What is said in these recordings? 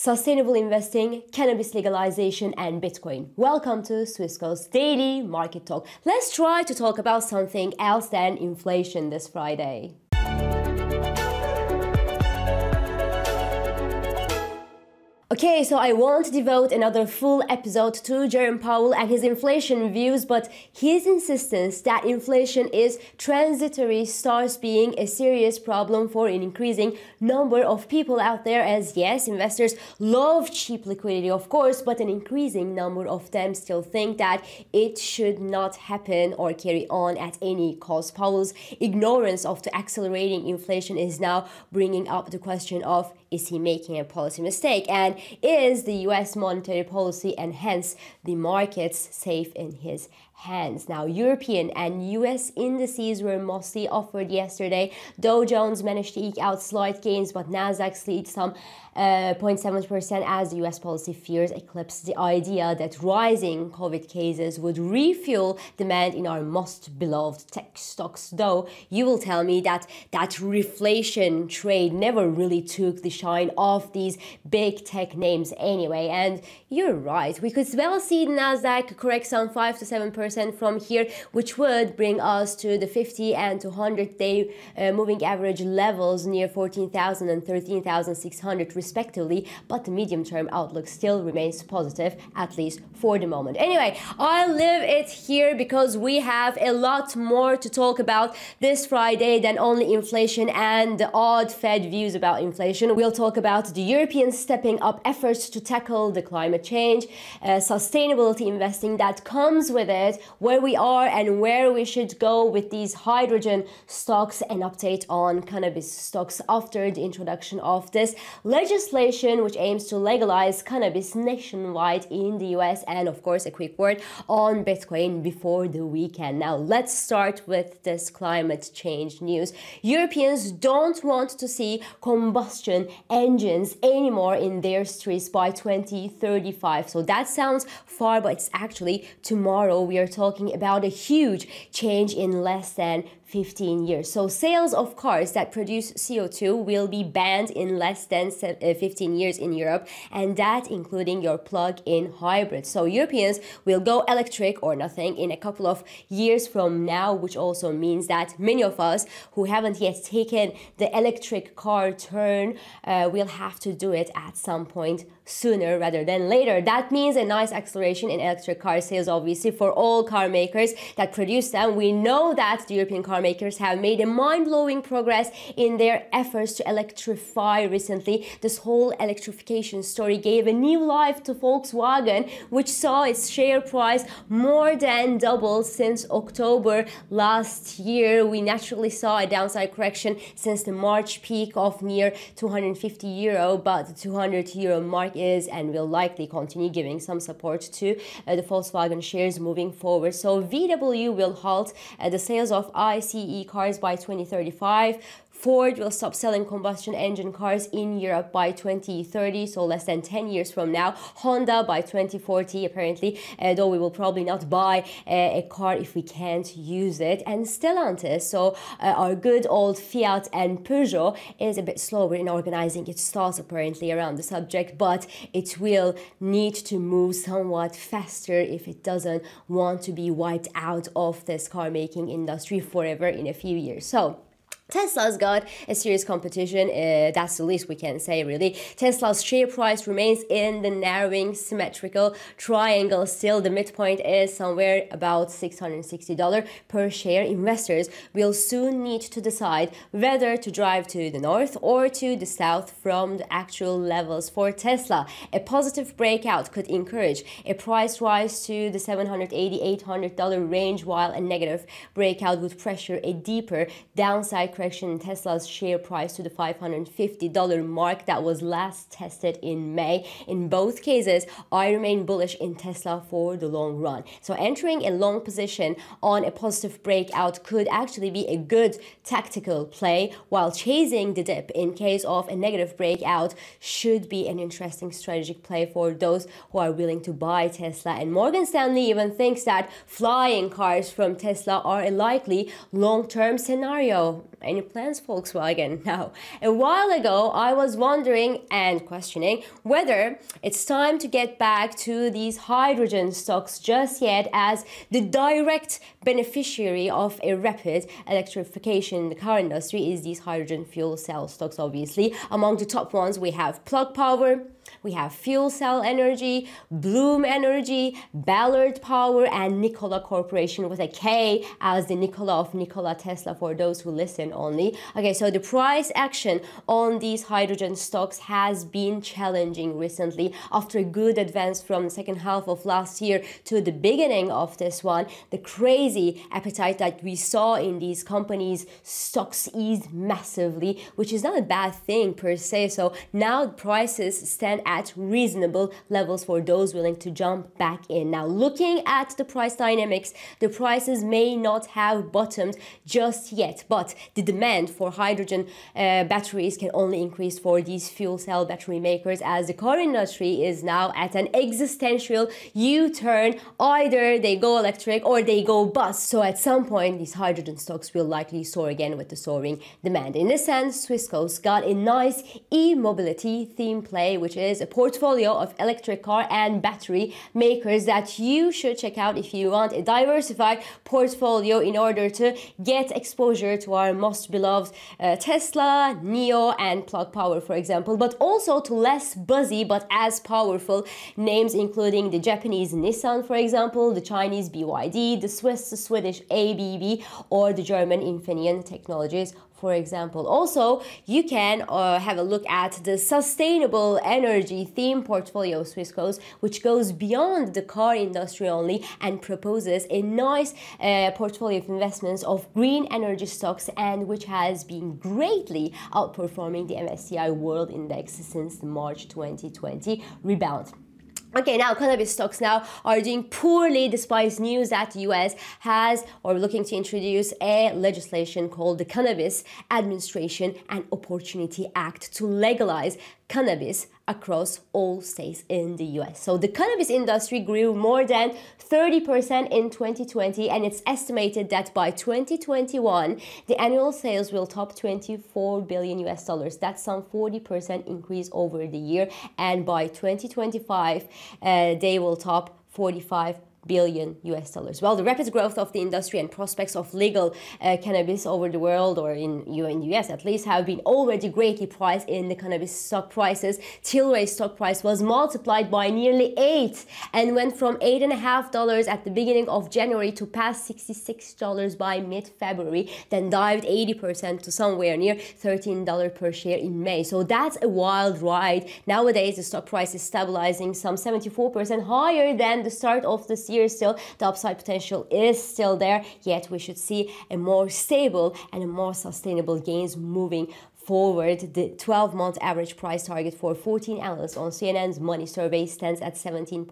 sustainable investing, cannabis legalization, and Bitcoin. Welcome to Swissquote's daily market talk. Let's try to talk about something else than inflation this Friday. Okay, so I won't devote another full episode to Jerome Powell and his inflation views, but his insistence that inflation is transitory starts being a serious problem for an increasing number of people out there, as yes, investors love cheap liquidity, of course, but an increasing number of them still think that it should not happen or carry on at any cost. Powell's ignorance of the accelerating inflation is now bringing up the question of, is he making a policy mistake? And is the US monetary policy and hence the markets safe in his hands? Now, European and US indices were mostly offered yesterday. Dow Jones managed to eke out slight gains, but Nasdaq slid some 0.7% as the US policy fears eclipsed the idea that rising COVID cases would refuel demand in our most beloved tech stocks. Though you will tell me that reflation trade never really took the shine off these big tech names anyway, and you're right. We could well see the Nasdaq correct some 5 to 7% from here, which would bring us to the 50 and 200-day moving average levels near 14,000 and 13,600 respectively, but the medium-term outlook still remains positive, at least for the moment. Anyway, I'll leave it here because we have a lot more to talk about this Friday than only inflation and the odd Fed views about inflation. We'll talk about the Europeans stepping up efforts to tackle the climate change, sustainability investing that comes with it, where we are and where we should go with these hydrogen stocks, an update on cannabis stocks after the introduction of this legislation which aims to legalize cannabis nationwide in the US, and of course a quick word on Bitcoin before the weekend. Now let's start with this climate change news. Europeans don't want to see combustion engines anymore in their streets by 2035. So that sounds far, but it's actually tomorrow. We are talking about a huge change in less than 15 years. So sales of cars that produce CO2 will be banned in less than 15 years in Europe, and that including your plug-in hybrid. So Europeans will go electric or nothing in a couple of years from now, which also means that many of us who haven't yet taken the electric car turn will have to do it at some point sooner rather than later. That means a nice acceleration in electric car sales, obviously, for all car makers that produce them. We know that the European car makers have made a mind-blowing progress in their efforts to electrify recently. This whole electrification story gave a new life to Volkswagen, which saw its share price more than double since October last year. We naturally saw a downside correction since the March peak of near 250 euro, but the 200 euro mark is and will likely continue giving some support to the Volkswagen shares moving forward. So VW will halt the sales of ICE cars by 2035. Ford will stop selling combustion engine cars in Europe by 2030, so less than 10 years from now. Honda by 2040, apparently, though we will probably not buy a car if we can't use it. And Stellantis, so our good old Fiat and Peugeot, is a bit slower in organizing its thoughts apparently around the subject, but it will need to move somewhat faster if it doesn't want to be wiped out of this car making industry forever in a few years. So Tesla's got a serious competition, that's the least we can say really. Tesla's share price remains in the narrowing symmetrical triangle. Still, the midpoint is somewhere about $660 per share. Investors will soon need to decide whether to drive to the north or to the south from the actual levels for Tesla. A positive breakout could encourage a price rise to the $780-800 range, while a negative breakout would pressure a deeper downside correction in Tesla's share price to the $550 mark that was last tested in May. In both cases, I remain bullish in Tesla for the long run. So entering a long position on a positive breakout could actually be a good tactical play, while chasing the dip in case of a negative breakout should be an interesting strategic play for those who are willing to buy Tesla. And Morgan Stanley even thinks that flying cars from Tesla are a likely long-term scenario. Any plans, Volkswagen? Now, a while ago, I was wondering and questioning whether it's time to get back to these hydrogen stocks just yet, as the direct beneficiary of a rapid electrification in the car industry is these hydrogen fuel cell stocks, obviously. Among the top ones, we have Plug Power, we have Fuel Cell Energy, Bloom Energy, Ballard Power, and Nikola Corporation with a K, as the Nikola of Nikola Tesla for those who listen only. Okay, so the price action on these hydrogen stocks has been challenging recently after a good advance from the second half of last year to the beginning of this one. The crazy appetite that we saw in these companies' stocks eased massively, which is not a bad thing per se. So now prices stand at reasonable levels for those willing to jump back in. Now, looking at the price dynamics, the prices may not have bottomed just yet, but the demand for hydrogen batteries can only increase for these fuel cell battery makers, as the car industry is now at an existential U-turn. Either they go electric or they go bust. So at some point, these hydrogen stocks will likely soar again with the soaring demand. In this sense, Swissquote got a nice e-mobility theme play, which is a portfolio of electric car and battery makers that you should check out if you want a diversified portfolio in order to get exposure to our most beloved Tesla, NIO, and Plug Power, for example, but also to less buzzy but as powerful names, including the Japanese Nissan, for example, the Chinese BYD, the Swedish ABB, or the German Infineon Technologies, for example. Also, you can have a look at the sustainable energy theme portfolio of Swissquote, which goes beyond the car industry only and proposes a nice portfolio of investments of green energy stocks, and which has been greatly outperforming the MSCI World Index since the March 2020 rebound. Okay, now cannabis stocks now are doing poorly despite news that the US has or looking to introduce a legislation called the Cannabis Administration and Opportunity Act to legalize cannabis across all states in the US. So the cannabis industry grew more than 30% in 2020, and it's estimated that by 2021, the annual sales will top 24 billion US dollars. That's some 40% increase over the year. And by 2025, they will top 45 billion US dollars. Well, the rapid growth of the industry and prospects of legal cannabis over the world, or in the US at least, have been already greatly priced in the cannabis stock prices. Tilray's stock price was multiplied by nearly 8 and went from $8.50 at the beginning of January to past $66 by mid-February, then dived 80% to somewhere near $13 per share in May. So that's a wild ride. Nowadays, the stock price is stabilizing some 74% higher than the start of this year. Still, the upside potential is still there, yet we should see a more stable and a more sustainable gains moving forward. The 12-month average price target for 14 analysts on CNN's money survey stands at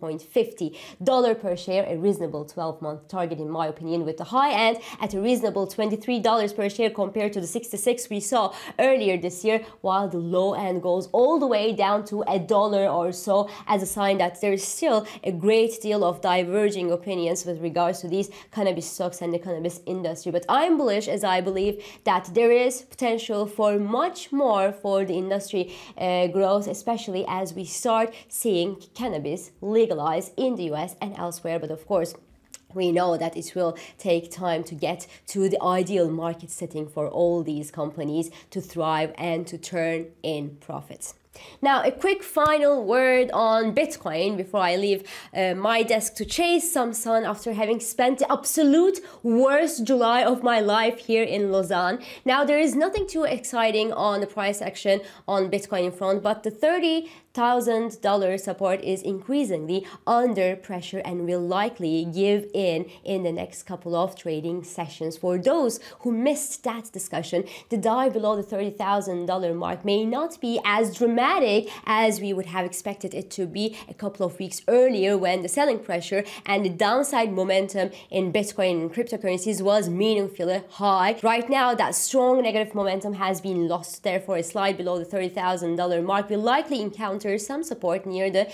$17.50 per share, a reasonable 12-month target in my opinion, with the high end at a reasonable $23 per share compared to the $66 we saw earlier this year, while the low end goes all the way down to $1 or so, as a sign that there is still a great deal of diverging opinions with regards to these cannabis stocks and the cannabis industry. But I'm bullish, as I believe that there is potential for much more for the industry growth, especially as we start seeing cannabis legalized in the US and elsewhere. But of course, we know that it will take time to get to the ideal market setting for all these companies to thrive and to turn in profits. Now, a quick final word on Bitcoin before I leave my desk to chase some sun after having spent the absolute worst July of my life here in Lausanne. Now, there is nothing too exciting on the price action on Bitcoin in front, but the $30,000 support is increasingly under pressure and will likely give in the next couple of trading sessions. For those who missed that discussion, the dive below the $30,000 mark may not be as dramatic as we would have expected it to be a couple of weeks earlier, when the selling pressure and the downside momentum in Bitcoin and cryptocurrencies was meaningfully high. Right now, that strong negative momentum has been lost. Therefore, a slide below the $30,000 mark will likely encounter encounter some support near the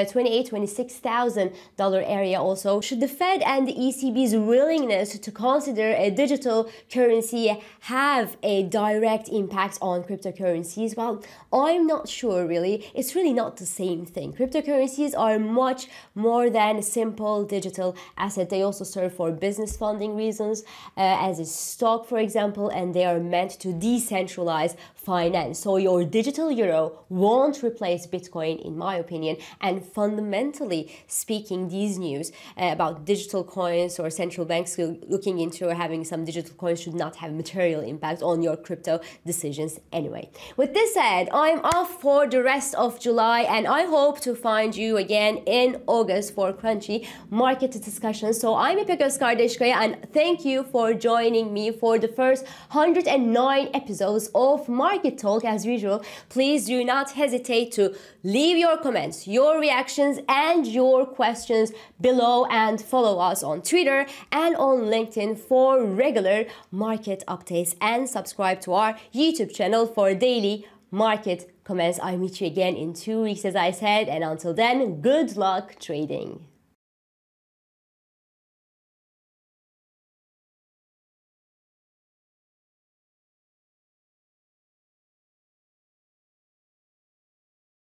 $26,000 area also. Should the Fed and the ECB's willingness to consider a digital currency have a direct impact on cryptocurrencies? Well, I'm not sure really. It's really not the same thing. Cryptocurrencies are much more than a simple digital asset. They also serve for business funding reasons, as a stock, for example, and they are meant to decentralize finance. So your digital euro won't replace Bitcoin, in my opinion. And fundamentally speaking, these news about digital coins or central banks looking into or having some digital coins should not have material impact on your crypto decisions anyway. With this said, I'm off for the rest of July, and I hope to find you again in August for crunchy market discussions. So I'm İpek Özkardeşkaya, and thank you for joining me for the first 109 episodes of Market Talk. As usual, please do not hesitate to leave your comments, your reactions, and your questions below, and follow us on Twitter and on LinkedIn for regular market updates, and subscribe to our YouTube channel for daily market comments. I meet you again in 2 weeks, as I said, and until then, good luck trading.